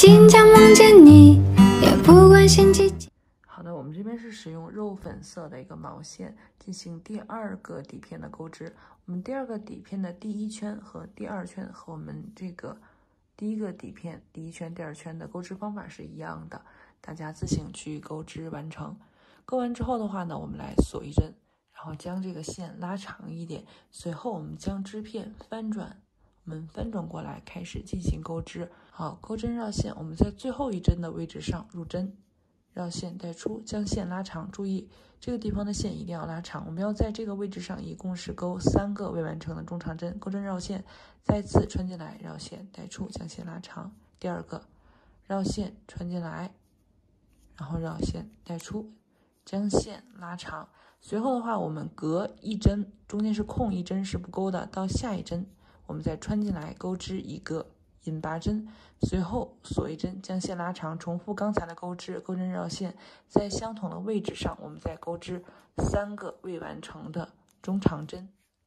经常梦见你，也不关心季节。 好的，我们这边是使用肉粉色的一个毛线进行第二个底片的钩织。我们第二个底片的第一圈和第二圈和我们这个第一个底片第一圈、第二圈的钩织方法是一样的，大家自行去钩织完成。钩完之后的话呢，我们来锁一针，然后将这个线拉长一点，随后我们将织片翻转，我们翻转过来开始进行钩织。好，钩针绕线，我们在最后一针的位置上入针，绕线带出，将线拉长。注意这个地方的线一定要拉长，我们要在这个位置上一共是钩3个未完成的中长针。钩针绕线，再次穿进来，绕线带出，将线拉长。第二个绕线穿进来，然后绕线带出，将线拉长。随后的话，我们隔一针，中间是空一针是不钩的，到下一针我们再穿进来钩织一个引拔针，随后锁一针，将线拉长，重复刚才的钩织。钩针绕线，在相同的位置上我们再钩织3个未完成的中长针。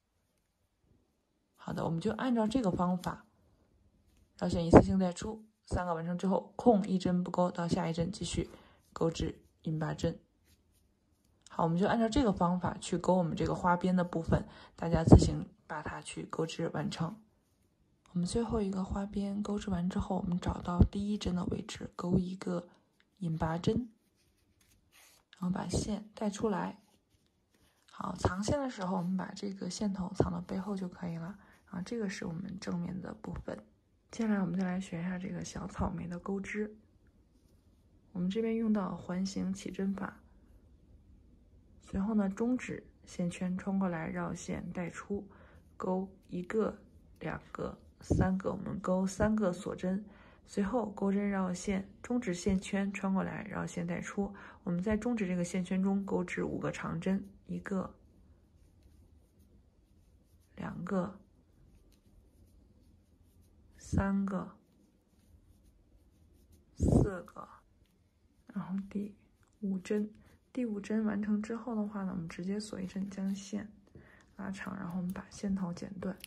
好的，我们就按照这个方法，绕线一次性带出，3个完成之后空一针不钩，到下一针继续钩织引拔针。好，我们就按照这个方法去钩我们这个花边的部分，大家自行把它去钩织完成。我们最后一个花边钩织完之后，我们找到第一针的位置，钩一个引拔针，然后把线带出来。好，藏线的时候我们把这个线头藏到背后就可以了。啊，这个是我们正面的部分。接下来我们再来学一下这个小草莓的钩织。我们这边用到环形起针法，随后呢，中指线圈穿过来，绕线带出，钩1个、2个、3个，我们钩3个锁针，随后钩针绕线，中指线圈穿过来，绕线带出。我们在中指这个线圈中钩织5个长针，1个、2个、3个、4个，然后第5针。第5针完成之后的话呢，我们直接锁一针，将线拉长，然后我们把线头剪断。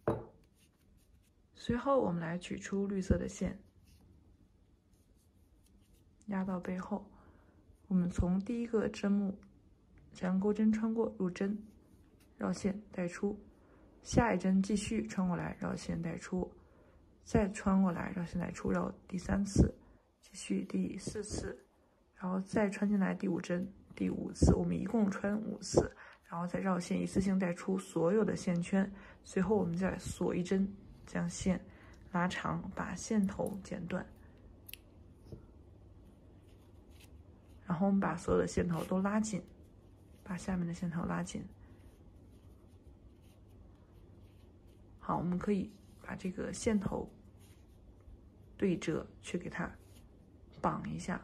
随后我们来取出绿色的线，压到背后。我们从第一个针目将钩针穿过，入针，绕线带出，下一针继续穿过来，绕线带出，再穿过来，绕线带出，绕第3次，继续第4次，然后再穿进来第5针，第5次，我们一共穿5次，然后再绕线一次性带出所有的线圈，随后我们再锁一针，将线拉长，把线头剪断，然后我们把所有的线头都拉紧，把下面的线头拉紧。好，我们可以把这个线头对折去给它绑一下。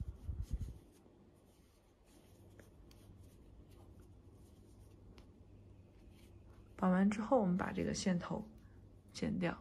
绑完之后，我们把这个线头剪掉。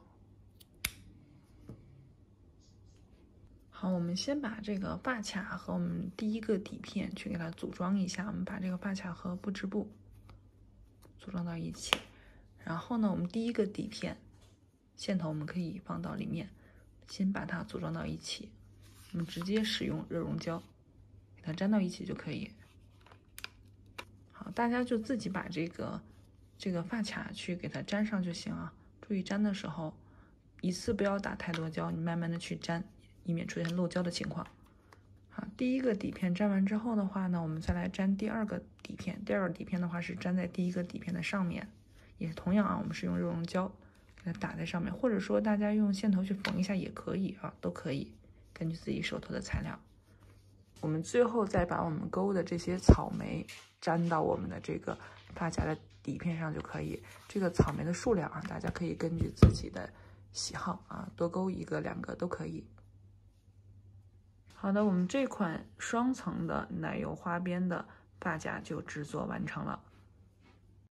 好，我们先把这个发卡和我们第一个底片去给它组装一下。我们把这个发卡和布织布组装到一起，然后呢，我们第一个底片线头我们可以放到里面，先把它组装到一起。我们直接使用热熔胶给它粘到一起就可以。好，大家就自己把这个发卡去给它粘上就行啊。注意粘的时候，一次不要打太多胶，你慢慢的去粘，以免出现漏胶的情况。好，第一个底片粘完之后的话呢，我们再来粘第二个底片。第二个底片的话是粘在第一个底片的上面，也同样啊，我们是用热熔胶给它打在上面，或者说大家用线头去缝一下也可以啊，都可以，根据自己手头的材料。我们最后再把我们钩的这些草莓粘到我们的这个发卡的底片上就可以。这个草莓的数量啊，大家可以根据自己的喜好啊，多钩1个、2个都可以。好的，我们这款双层的奶油花边的发卡就制作完成了。